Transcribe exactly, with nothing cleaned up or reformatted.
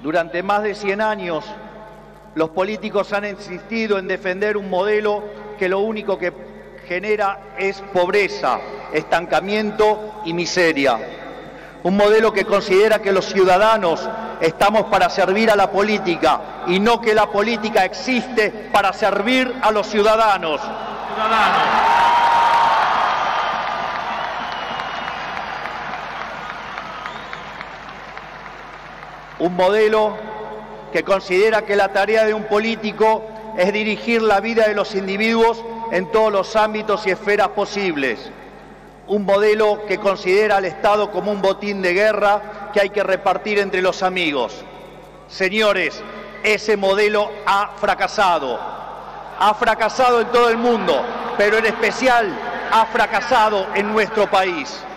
Durante más de cien años, los políticos han insistido en defender un modelo que lo único que genera es pobreza, estancamiento y miseria. Un modelo que considera que los ciudadanos estamos para servir a la política y no que la política existe para servir a los ciudadanos. ciudadanos. Un modelo que considera que la tarea de un político es dirigir la vida de los individuos en todos los ámbitos y esferas posibles. Un modelo que considera al Estado como un botín de guerra que hay que repartir entre los amigos. Señores, ese modelo ha fracasado. Ha fracasado en todo el mundo, pero en especial ha fracasado en nuestro país.